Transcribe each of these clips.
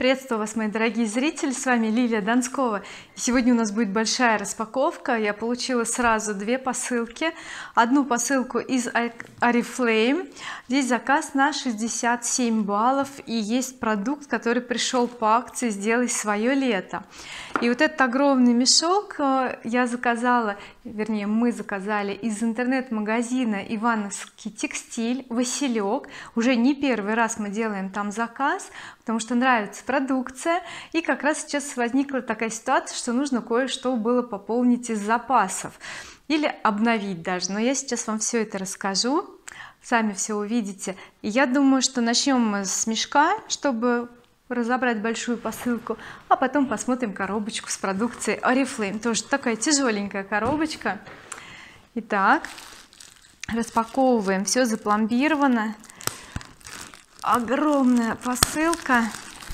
Приветствую вас, мои дорогие зрители, с вами Лилия Донскова. Сегодня у нас будет большая распаковка. Я получила сразу две посылки. Одну посылку из Oriflame. Здесь заказ на 67 баллов и есть продукт, который пришел по акции «Сделай свое лето». И вот этот огромный мешок я заказала, вернее мы заказали из интернет-магазина Ивановский текстиль, Василек. Уже не первый раз мы делаем там заказ, потому что нравится продукция, и как раз сейчас возникла такая ситуация, что нужно кое-что было пополнить из запасов или обновить даже, но я сейчас вам все это расскажу, сами все увидите. И я думаю, что начнем мы с мешка, чтобы разобрать большую посылку, а потом посмотрим коробочку с продукцией Oriflame. Тоже такая тяжеленькая коробочка. Итак, распаковываем, все запломбировано, огромная посылка.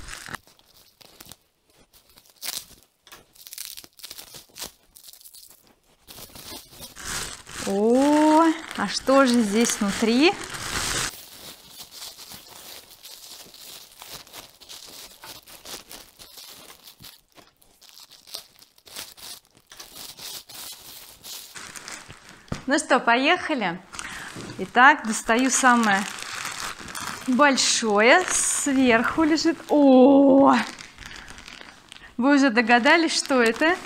О, а что же здесь внутри? Ну что, поехали. Итак, достаю самое большое, сверху лежит. О, вы уже догадались, что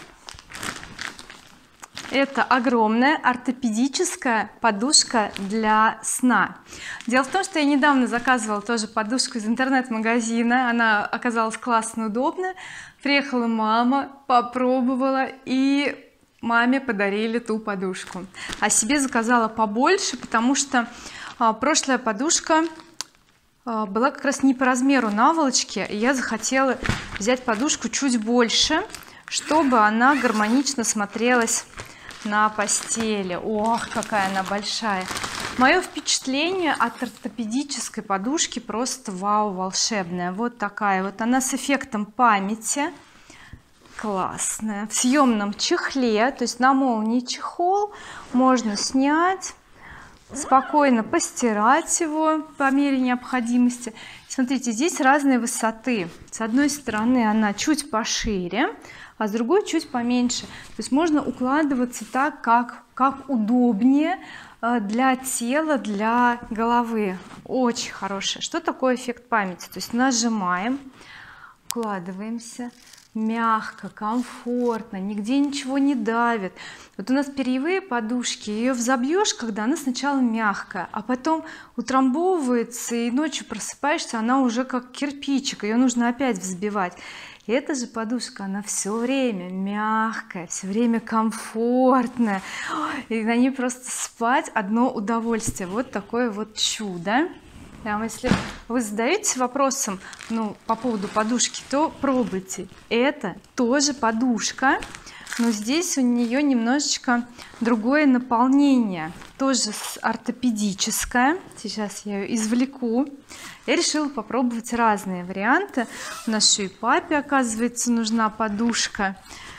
это огромная ортопедическая подушка для сна. Дело в том, что я недавно заказывала тоже подушку из интернет-магазина, она оказалась классно удобная. Приехала мама, попробовала, и маме подарили ту подушку, а себе заказала побольше, потому что прошлая подушка была как раз не по размеру наволочки, и я захотела взять подушку чуть больше, чтобы она гармонично смотрелась на постели. Ох, какая она большая! Мое впечатление от ортопедической подушки просто вау, волшебная. Вот такая вот она с эффектом памяти, классная, в съемном чехле, то есть на молнии чехол, можно снять, спокойно постирать его по мере необходимости. Смотрите, здесь разные высоты. С одной стороны она чуть пошире, а с другой чуть поменьше, то есть можно укладываться так, как удобнее для тела, для головы. Очень хорошая. Что такое эффект памяти? То есть нажимаем, укладываемся, мягко, комфортно, нигде ничего не давит. Вот у нас перьевые подушки, ее взобьешь, когда она сначала мягкая, а потом утрамбовывается, и ночью просыпаешься, она уже как кирпичик, ее нужно опять взбивать. И эта же подушка, она все время мягкая, все время комфортная, и на ней просто спать одно удовольствие. Вот такое вот чудо. Прям, если вы задаетесь вопросом, ну, по поводу подушки, то пробуйте. Это тоже подушка, но здесь у нее немножечко другое наполнение, тоже ортопедическое. Сейчас я ее извлеку. Я решила попробовать разные варианты. У нас еще и папе, оказывается, нужна подушка.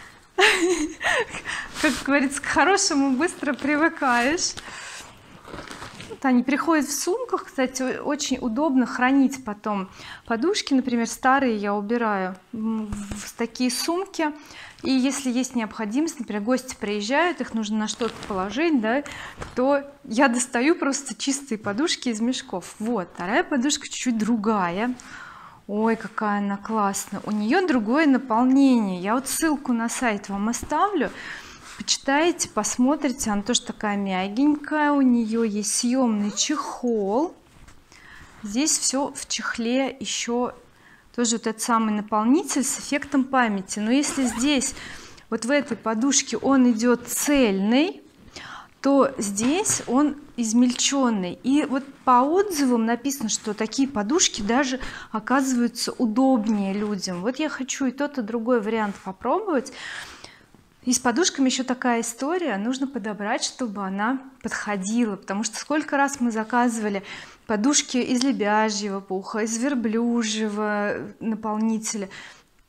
Как говорится, к хорошему быстро привыкаешь. Они приходят в сумках, кстати, очень удобно хранить потом подушки, например, старые я убираю в такие сумки, и если есть необходимость, например, гости приезжают, их нужно на что-то положить, да, то я достаю просто чистые подушки из мешков. Вот вторая подушка чуть-чуть другая. Ой, какая она классная, у нее другое наполнение. Я вот ссылку на сайт вам оставлю, почитайте, посмотрите. Она тоже такая мягенькая, у нее есть съемный чехол, здесь все в чехле, еще тоже вот этот самый наполнитель с эффектом памяти. Но если здесь вот в этой подушке он идет цельный, то здесь он измельченный. И вот по отзывам написано, что такие подушки даже оказываются удобнее людям. Вот я хочу и тот, и другой вариант попробовать. И с подушками еще такая история, нужно подобрать, чтобы она подходила, потому что сколько раз мы заказывали подушки из лебяжьего пуха, из верблюжьего наполнителя,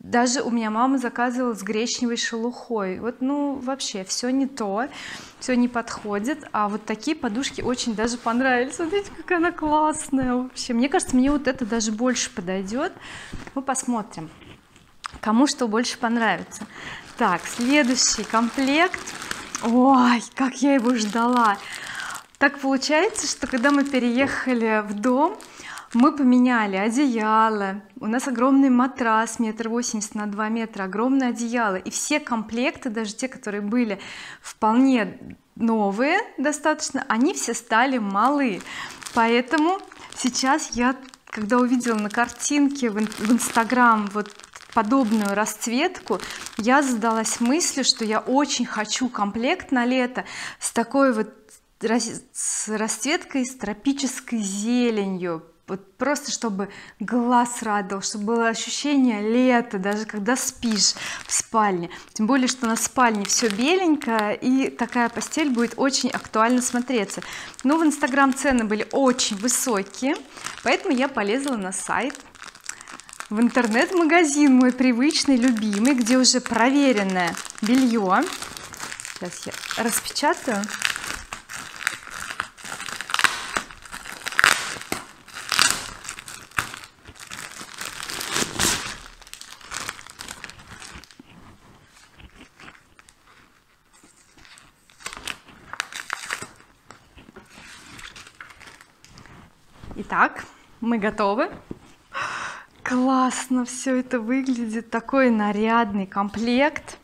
даже у меня мама заказывала с гречневой шелухой. Вот ну вообще все не то, все не подходит. А вот такие подушки очень даже понравились. Смотрите, какая она классная вообще. Мне кажется, мне вот это даже больше подойдет. Мы посмотрим, кому что больше понравится. Так, следующий комплект. Ой, как я его ждала. Так получается, что когда мы переехали в дом, мы поменяли одеяло, у нас огромный матрас 1,80 на 2 метра, огромное одеяло, и все комплекты, даже те, которые были вполне новые достаточно, они все стали малы. Поэтому сейчас я, когда увидела на картинке в Инстаграм вот подобную расцветку, я задалась мыслью, что я очень хочу комплект на лето с такой вот с расцветкой, с тропической зеленью, вот просто чтобы глаз радовал, чтобы было ощущение лета, даже когда спишь в спальне. Тем более, что на спальне все беленькое, и такая постель будет очень актуально смотреться. Но в Инстаграм цены были очень высокие, поэтому я полезла на сайт, в интернет-магазин мой привычный, любимый, где уже проверенное белье. Сейчас я распечатаю. Итак, мы готовы. Классно все это выглядит, такой нарядный комплект,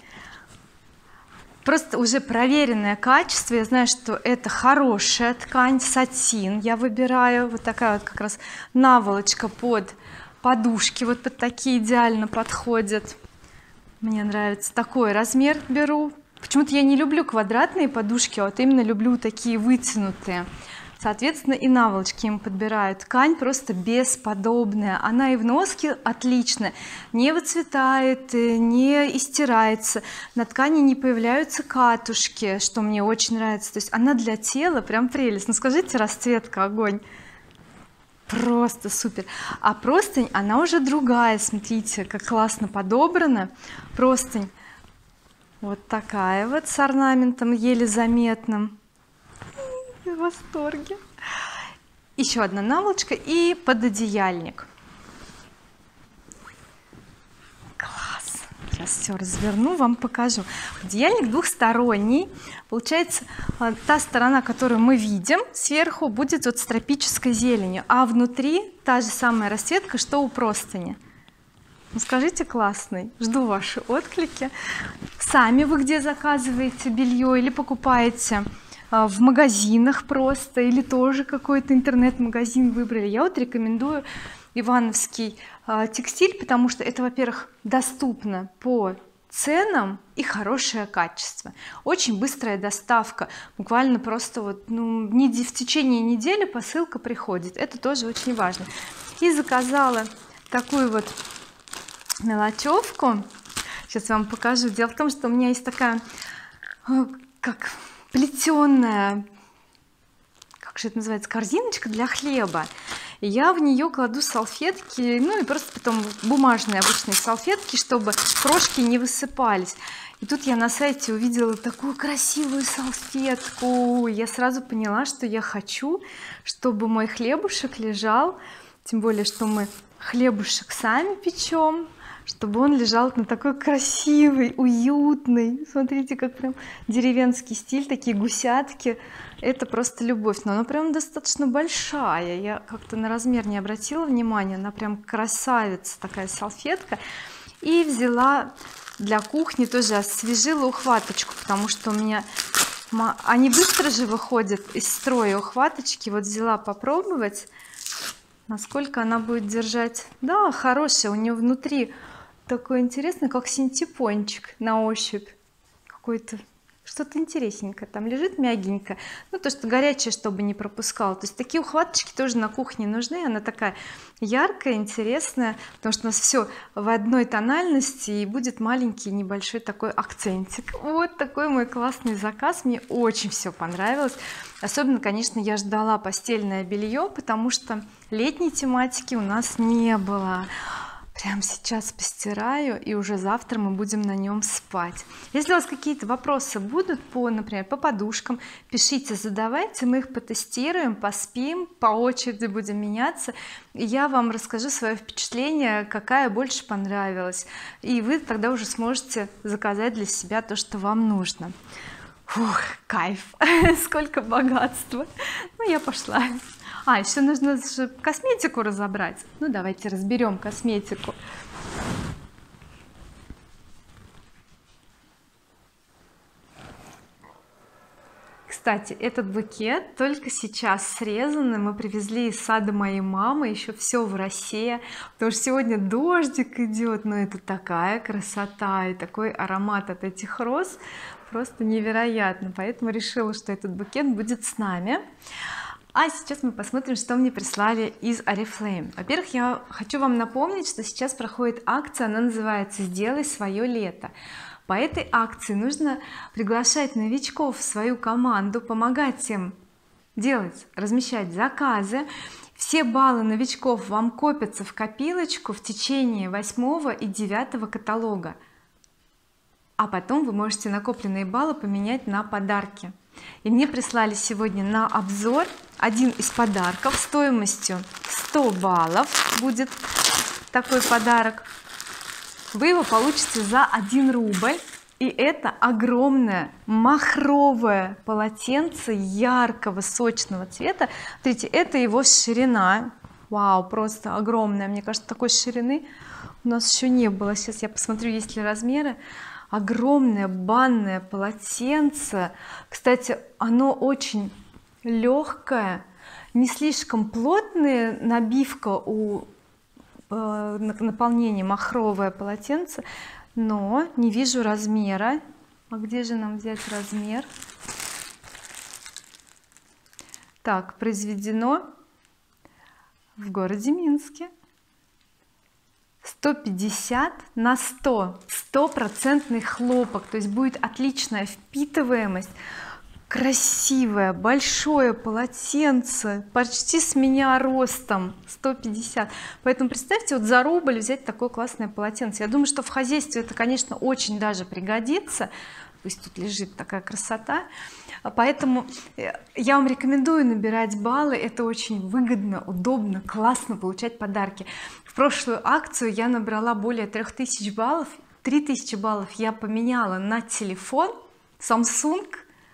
просто уже проверенное качество. Я знаю, что это хорошая ткань, сатин я выбираю. Вот такая вот как раз наволочка под подушки, вот под такие идеально подходит. Мне нравится такой размер, беру. Почему-то я не люблю квадратные подушки, а вот именно люблю такие вытянутые. Соответственно, и наволочки им подбираю. Ткань просто бесподобная, она и в носке отлично, не выцветает, не истирается, на ткани не появляются катушки, что мне очень нравится. То есть она для тела прям прелесть. Ну скажите, расцветка огонь, просто супер. А простынь, она уже другая, смотрите, как классно подобрана. Простынь вот такая вот с орнаментом еле заметным. В восторге. Еще одна наволочка и пододеяльник. Класс. Сейчас все разверну, вам покажу. Одеяльник двухсторонний. Получается, та сторона, которую мы видим сверху, будет вот с тропической зеленью, а внутри та же самая расцветка, что у простыни. Ну, скажите, классный. Жду ваши отклики. Сами вы где заказываете белье или покупаете в магазинах просто, или тоже какой-то интернет-магазин выбрали? Я вот рекомендую ивановский текстиль, потому что это, во-первых, доступно по ценам и хорошее качество, очень быстрая доставка, буквально просто вот ну, в течение недели посылка приходит, это тоже очень важно. И заказала такую вот мелочевку, сейчас вам покажу. Дело в том, что у меня есть такая как плетеная, как же это называется, корзиночка для хлеба, и я в нее кладу салфетки, ну и просто потом бумажные обычные салфетки, чтобы крошки не высыпались. И тут я на сайте увидела такую красивую салфетку, я сразу поняла, что я хочу, чтобы мой хлебушек лежал, тем более что мы хлебушек сами печем, чтобы он лежал на такой красивый, уютный, смотрите, как прям деревенский стиль, такие гусятки, это просто любовь. Но она прям достаточно большая, я как-то на размер не обратила внимания, она прям красавица такая салфетка. И взяла для кухни, тоже освежила ухваточку, потому что у меня они быстро же выходят из строя ухваточки. Вот взяла попробовать, насколько она будет держать. Да, хорошая, у нее внутри такой интересный, как синтепончик на ощупь, какой-то что-то интересненькое там лежит, мягенько, ну то, что горячее, чтобы не пропускал. То есть такие ухваточки тоже на кухне нужны. Она такая яркая, интересная, потому что у нас все в одной тональности, и будет маленький небольшой такой акцентик. Вот такой мой классный заказ, мне очень все понравилось. Особенно, конечно, я ждала постельное белье, потому что летней тематики у нас не было. прямо сейчас постираю, и уже завтра мы будем на нем спать. Если у вас какие-то вопросы будут по, например, по подушкам, пишите, задавайте, мы их потестируем, поспим, по очереди будем меняться, и я вам расскажу свое впечатление, какая больше понравилась, и вы тогда уже сможете заказать для себя то, что вам нужно. Фух, кайф. Сколько богатства. Ну, я пошла. Еще нужно же косметику разобрать. Ну, давайте разберем косметику. Кстати, этот букет только сейчас срезанный, мы привезли из сада моей мамы, еще все в росе, потому что сегодня дождик идет, но это такая красота и такой аромат от этих роз, просто невероятно, поэтому решила, что этот букет будет с нами. А сейчас мы посмотрим, что мне прислали из Oriflame. Во-первых, я хочу вам напомнить, что сейчас проходит акция, она называется «Сделай свое лето». По этой акции нужно приглашать новичков в свою команду, помогать им делать, размещать заказы. Все баллы новичков вам копятся в копилочку в течение 8 и 9 каталога, а потом вы можете накопленные баллы поменять на подарки. И мне прислали сегодня на обзор один из подарков стоимостью 100 баллов, будет такой подарок, вы его получите за 1 рубль, и это огромное махровое полотенце яркого сочного цвета. Смотрите, это его ширина, вау, просто огромная, мне кажется, такой ширины у нас еще не было. Сейчас я посмотрю, есть ли размеры. Огромное банное полотенце, кстати, оно очень легкое, не слишком плотная набивка у наполнения, махровое полотенце, но не вижу размера. А где же нам взять размер? Так, произведено в городе Минске. 150 на 100, 100% хлопок, то есть будет отличная впитываемость, красивое большое полотенце, почти с меня ростом, 150. Поэтому представьте, вот за рубль взять такое классное полотенце. Я думаю, что в хозяйстве это, конечно, очень даже пригодится. Пусть тут лежит такая красота. Поэтому я вам рекомендую набирать баллы, это очень выгодно, удобно, классно получать подарки. В прошлую акцию я набрала более 3000 баллов, 3000 баллов я поменяла на телефон Samsung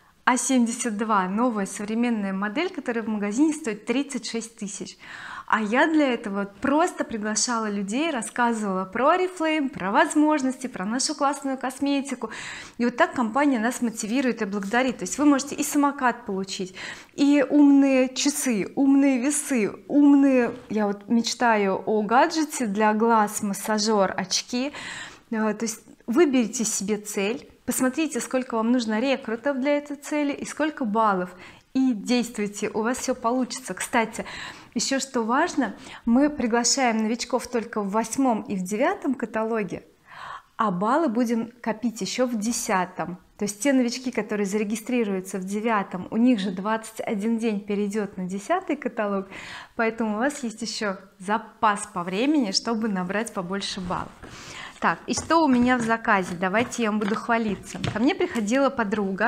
A72, новая современная модель, которая в магазине стоит 36 тысяч. А я для этого просто приглашала людей, рассказывала про Oriflame, про возможности, про нашу классную косметику, и вот так компания нас мотивирует и благодарит. То есть вы можете и самокат получить, и умные часы, умные весы, умные, я вот мечтаю о гаджете для глаз, массажер, очки. То есть выберите себе цель, посмотрите, сколько вам нужно рекрутов для этой цели и сколько баллов, и действуйте, у вас все получится. Кстати, еще что важно, мы приглашаем новичков только в 8 и в 9 каталоге, а баллы будем копить еще в 10. То есть те новички, которые зарегистрируются в 9, у них же 21 день перейдет на 10 каталог, поэтому у вас есть еще запас по времени, чтобы набрать побольше баллов. Так, и что у меня в заказе? Давайте я вам буду хвалиться. Ко мне приходила подруга,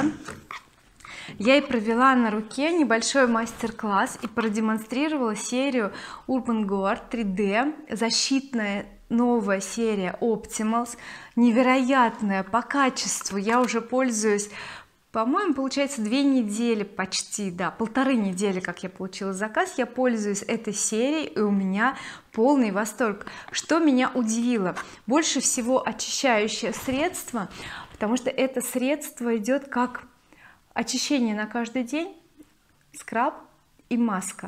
я ей провела на руке небольшой мастер-класс и продемонстрировала серию Urban Guard 3D, защитная новая серия Optimals, невероятная по качеству. Я уже пользуюсь, по-моему, получается 2 недели почти, да, 1,5 недели, как я получила заказ, я пользуюсь этой серией, и у меня полный восторг. Что меня удивило, больше всего очищающее средство, потому что это средство идет как очищение на каждый день, скраб и маска.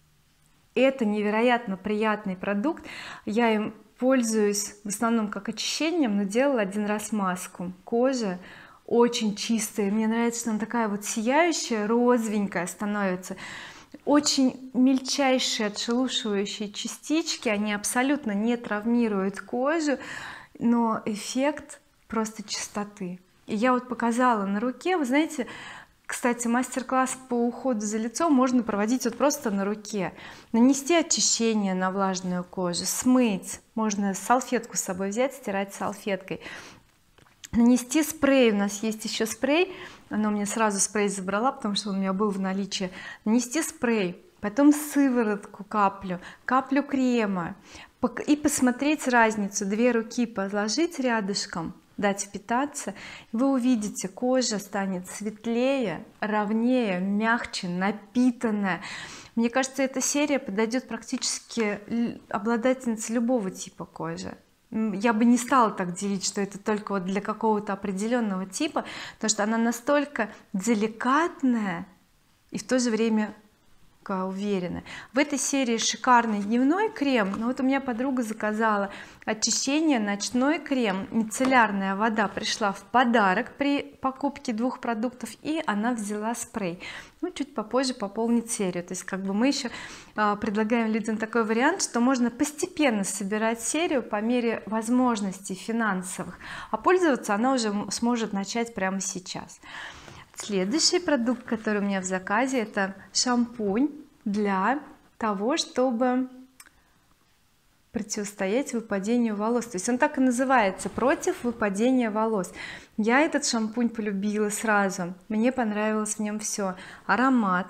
Это невероятно приятный продукт, я им пользуюсь в основном как очищением, но делала один раз маску. Кожа очень чистая, мне нравится, что она такая вот сияющая, розовенькая становится, очень мельчайшие отшелушивающие частички, они абсолютно не травмируют кожу, но эффект просто чистоты. И я вот показала на руке, вы знаете, Кстати, мастер-класс по уходу за лицом можно проводить вот просто на руке. Нанести очищение на влажную кожу, смыть, можно салфетку с собой взять, стирать салфеткой, нанести спрей. У нас есть еще спрей, она у меня сразу спрей забрала, потому что он у меня был в наличии. Нанести спрей, потом сыворотку, каплю крема, и посмотреть разницу, две руки положить рядышком, дать впитаться, и вы увидите, кожа станет светлее, ровнее, мягче, напитанная. Мне кажется, эта серия подойдет практически обладательнице любого типа кожи. Я бы не стала так делить, что это только вот для какого-то определенного типа, потому что она настолько деликатная и в то же время уверена. В этой серии шикарный дневной крем, но вот у меня подруга заказала очищение, ночной крем, мицеллярная вода пришла в подарок при покупке 2 продуктов, и она взяла спрей. Ну, чуть попозже пополнит серию. То есть как бы мы еще предлагаем людям такой вариант, что можно постепенно собирать серию по мере возможностей финансовых, а пользоваться она уже сможет начать прямо сейчас. Следующий продукт, который у меня в заказе, это шампунь для того, чтобы противостоять выпадению волос. То есть он так и называется, против выпадения волос. Я этот шампунь полюбила сразу, мне понравилось в нем все: аромат,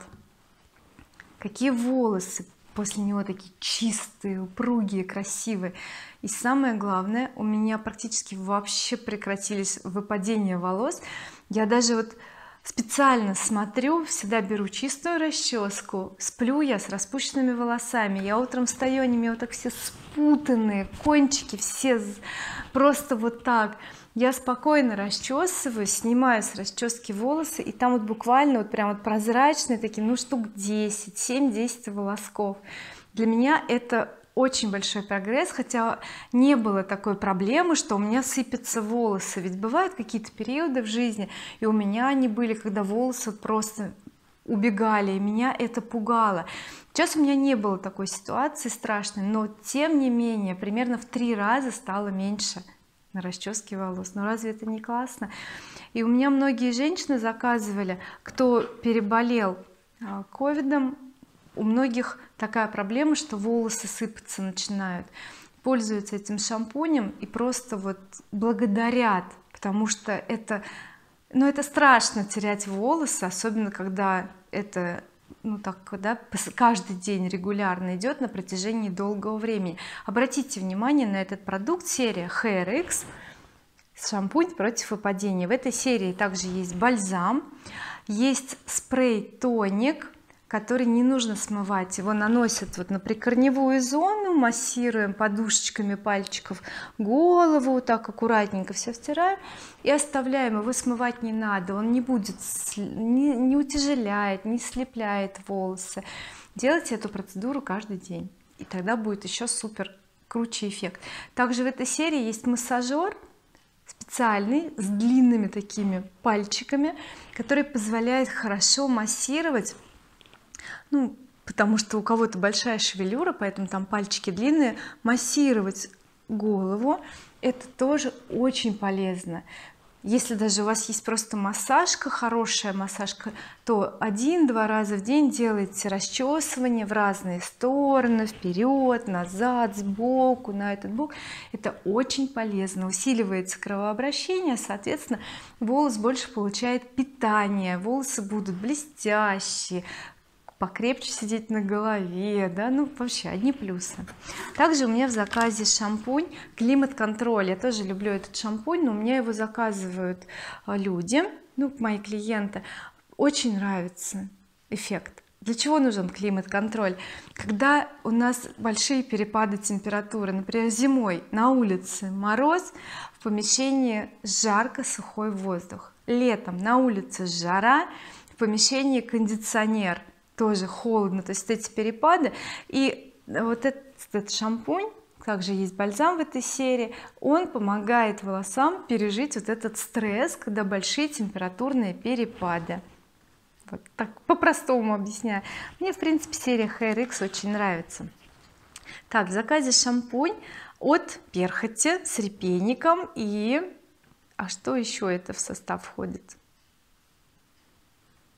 какие волосы после него такие чистые, упругие, красивые, и самое главное, у меня практически вообще прекратились выпадения волос. Я даже вот специально смотрю, всегда беру чистую расческу, сплю я с распущенными волосами, я утром встаю, они у меня вот так все спутанные, кончики все просто вот так, я спокойно расчесываю, снимаю с расчески волосы, и там вот буквально вот прям вот прозрачные такие, ну штук 10, 7-10 волосков. Для меня это очень большой прогресс, хотя не было такой проблемы, что у меня сыпятся волосы, ведь бывают какие-то периоды в жизни, и у меня они были, когда волосы просто убегали, и меня это пугало. Сейчас у меня не было такой ситуации страшной, но тем не менее примерно в 3 раза стало меньше на расческе волос. Но разве это не классно? И у меня многие женщины заказывали, кто переболел ковидом, у многих такая проблема, что волосы сыпаться начинают, пользуются этим шампунем и просто вот благодарят, потому что это, ну, это страшно терять волосы, особенно когда это, ну так, да, каждый день регулярно идет на протяжении долгого времени. Обратите внимание на этот продукт, серия HairX, шампунь против выпадения. В этой серии также есть бальзам, есть спрей-тоник, который не нужно смывать, его наносят вот на прикорневую зону, массируем подушечками пальчиков голову, вот так аккуратненько все втираем и оставляем, его смывать не надо, он не будет, не утяжеляет, не слепляет волосы. Делайте эту процедуру каждый день, и тогда будет еще супер круче эффект. Также в этой серии есть массажер специальный с длинными такими пальчиками, который позволяет хорошо массировать, ну потому что у кого-то большая шевелюра, поэтому там пальчики длинные, массировать голову. Это тоже очень полезно. Если даже у вас есть просто массажка, хорошая массажка, то 1-2 раза в день делайте расчесывание в разные стороны, вперед, назад, сбоку, на этот бок. Это очень полезно, усиливается кровообращение, соответственно волос больше получает питание, волосы будут блестящие, покрепче сидеть на голове, да, ну вообще одни плюсы. Также у меня в заказе шампунь климат-контроль. Я тоже люблю этот шампунь, но у меня его заказывают люди, ну мои клиенты. Очень нравится эффект. Для чего нужен климат-контроль? Когда у нас большие перепады температуры, например зимой на улице мороз, в помещении жарко, сухой воздух, летом на улице жара, в помещении кондиционер, тоже холодно, то есть эти перепады. И вот этот шампунь, также есть бальзам в этой серии, он помогает волосам пережить вот этот стресс, когда большие температурные перепады. Вот так по-простому объясняю. Мне в принципе серия HairX очень нравится. Так, в заказе шампунь от перхоти с репейником, и что еще это в состав входит?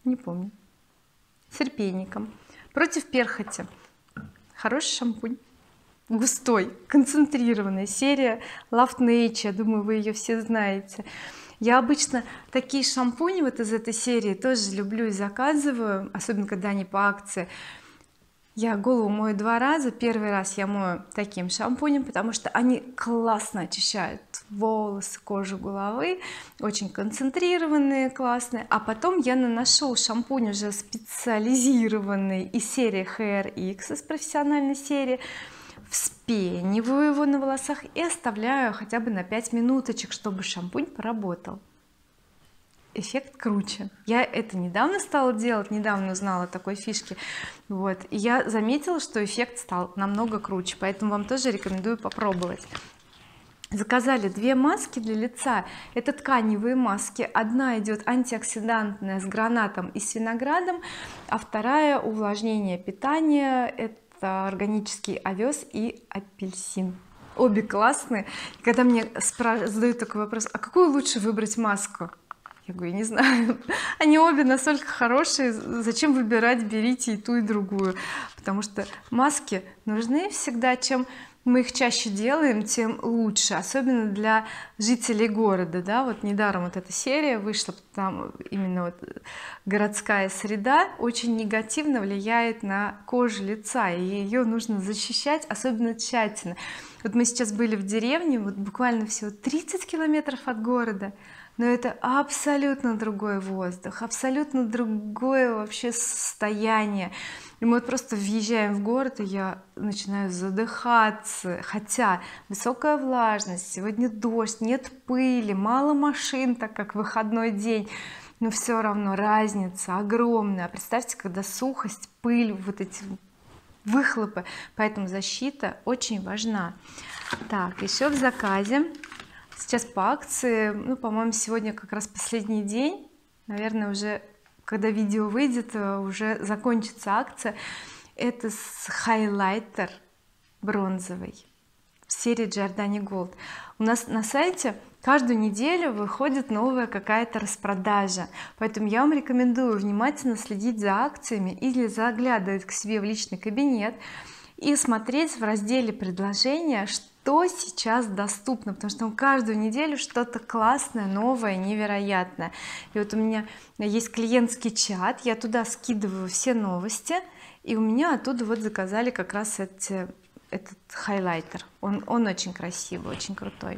не помню, с репейником, против перхоти. Хороший шампунь, густой, концентрированный, серия Love Nature, я думаю, вы ее все знаете. Я обычно такие шампуни вот из этой серии тоже люблю и заказываю, особенно когда они по акции. Я голову мою 2 раза. Первый раз я мою таким шампунем, потому что они классно очищают волосы, кожу головы, очень концентрированные, классные. А потом я наношу шампунь уже специализированный из серии HRX, из профессиональной серии, вспениваю его на волосах и оставляю хотя бы на 5 минуточек, чтобы шампунь поработал. Эффект круче. Я это недавно стала делать, недавно узнала о такой фишке, вот, и я заметила, что эффект стал намного круче, поэтому вам тоже рекомендую попробовать. Заказали 2 маски для лица. Это тканевые маски. Одна идет антиоксидантная с гранатом и с виноградом, а вторая увлажнение питания, это органический овес и апельсин. Обе классные. И когда мне задают такой вопрос, а какую лучше выбрать маску, я говорю, я не знаю, они обе настолько хорошие, зачем выбирать, берите и ту и другую, потому что маски нужны всегда. Чем мы их чаще делаем, тем лучше, особенно для жителей города, да, вот недаром вот эта серия вышла, там именно вот городская среда очень негативно влияет на кожу лица, и ее нужно защищать особенно тщательно. Вот мы сейчас были в деревне, вот буквально всего 30 километров от города, но это абсолютно другой воздух, абсолютно другое вообще состояние. И мы вот просто въезжаем в город, и я начинаю задыхаться, хотя высокая влажность, сегодня дождь, нет пыли, мало машин, так как выходной день, но все равно разница огромная. Представьте, когда сухость, пыль, вот эти выхлопы, поэтому защита очень важна. Так, еще в заказе сейчас по акции, ну, по-моему, сегодня как раз последний день, наверное, уже когда видео выйдет, уже закончится акция. Это хайлайтер бронзовый в серии Giordani Gold. У нас на сайте каждую неделю выходит новая какая-то распродажа, поэтому я вам рекомендую внимательно следить за акциями или заглядывать к себе в личный кабинет и смотреть в разделе предложения, что сейчас доступно, потому что каждую неделю что-то классное, новое, невероятное. И вот у меня есть клиентский чат, я туда скидываю все новости, и у меня оттуда вот заказали как раз этот хайлайтер. Он очень красивый, очень крутой.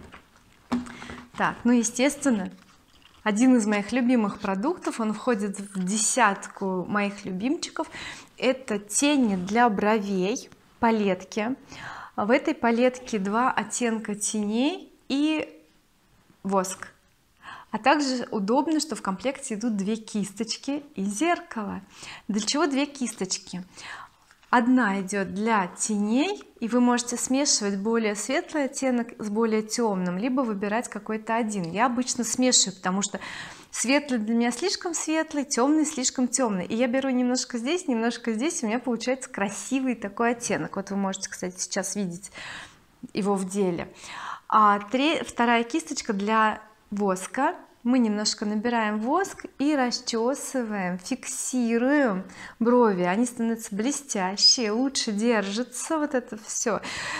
Так, ну, естественно, один из моих любимых продуктов, он входит в десятку моих любимчиков, это тени для бровей, палетки. В этой палетке 2 оттенка теней и воск, а также удобно, что в комплекте идут 2 кисточки и зеркало. Для чего 2 кисточки? Одна идет для теней, и вы можете смешивать более светлый оттенок с более темным, либо выбирать какой-то один. Я обычно смешиваю, потому что светлый для меня слишком светлый, темный слишком темный, и я беру немножко здесь, немножко здесь, и у меня получается красивый такой оттенок. Вот вы можете, кстати, сейчас видеть его в деле. А вторая кисточка для воска. Мы немножко набираем воск и расчесываем, фиксируем брови, они становятся блестящие, лучше держатся, вот это все.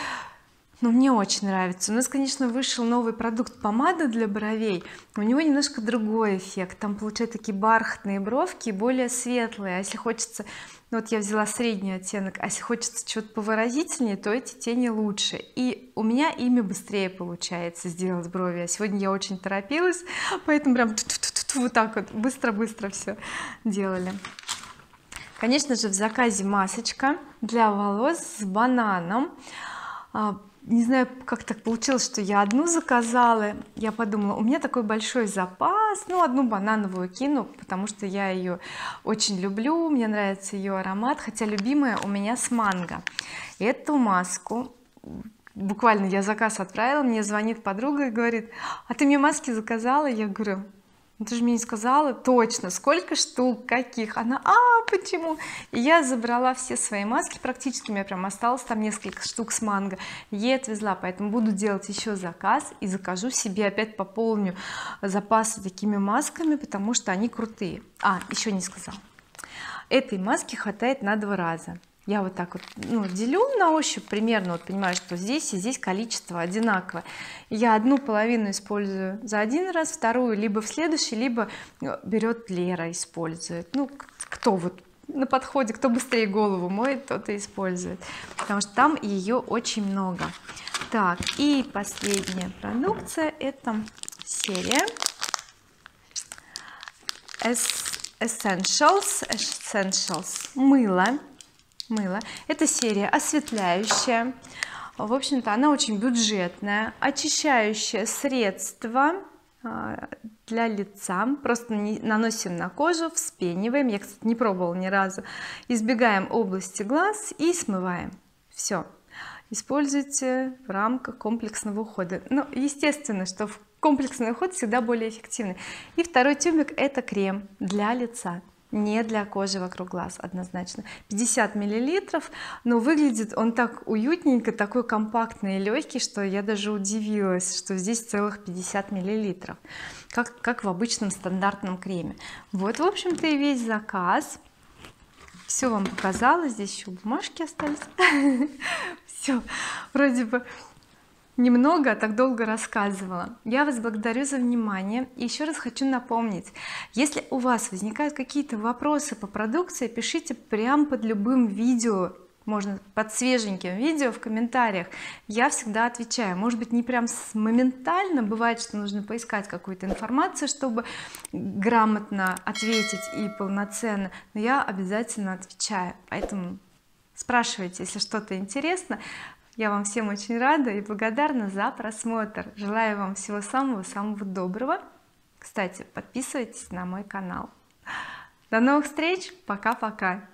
Но мне очень нравится. У нас, конечно, вышел новый продукт помада для бровей, у него немножко другой эффект, там получаются такие бархатные бровки, более светлые. А если хочется, ну вот я взяла средний оттенок, а если хочется чего-то повыразительнее, то эти тени лучше, и у меня ими быстрее получается сделать брови. А сегодня я очень торопилась, поэтому прям вот так вот быстро-быстро все делали. Конечно же, в заказе масочка для волос с бананом. Не знаю, как так получилось, что я одну заказала. Я подумала, у меня такой большой запас, ну, одну банановую кину, потому что я ее очень люблю, мне нравится ее аромат, хотя любимая у меня с манго. Эту маску буквально я заказ отправила, мне звонит подруга и говорит, а ты мне маски заказала? Я говорю, ну, ты же мне не сказала точно сколько штук, каких. Она: почему? И я забрала все свои маски практически, у меня прям осталось там несколько штук с манго, ей отвезла, поэтому буду делать еще заказ и закажу себе, опять пополню запасы такими масками, потому что они крутые. Еще не сказала, этой маски хватает на 2 раза. Я вот так вот, делю на ощупь примерно, вот понимаю, что здесь и здесь количество одинаковое. Я одну половину использую за 1 раз, вторую либо в следующий, либо берет Лера, использует. Кто вот на подходе, кто быстрее голову моет, тот и использует, потому что там ее очень много. Так, и последняя продукция — это серия Essentials мыло. Это серия осветляющая, в общем-то она очень бюджетная, очищающее средство для лица, просто наносим на кожу, вспениваем, я, кстати, не пробовала ни разу, избегаем области глаз и смываем. Все, используйте в рамках комплексного ухода. Естественно, что комплексный уход всегда более эффективный. И второй тюбик — это крем для лица, не для кожи вокруг глаз, однозначно. 50 миллилитров, но выглядит он так уютненько, такой компактный и легкий, что я даже удивилась, что здесь целых 50 миллилитров, как в обычном стандартном креме. Вот, в общем-то, и весь заказ. Все вам показала, здесь еще бумажки остались. Все, вроде бы немного, а так долго рассказывала. Я вас благодарю за внимание и еще раз хочу напомнить, если у вас возникают какие-то вопросы по продукции, пишите прямо под любым видео, можно под свеженьким видео в комментариях, я всегда отвечаю. Может быть, не прям моментально, бывает, что нужно поискать какую-то информацию, чтобы грамотно ответить и полноценно, но я обязательно отвечаю, поэтому спрашивайте, если что-то интересно. Я вам всем очень рада и благодарна за просмотр. Желаю вам всего самого-самого доброго. Кстати, подписывайтесь на мой канал. До новых встреч, пока-пока.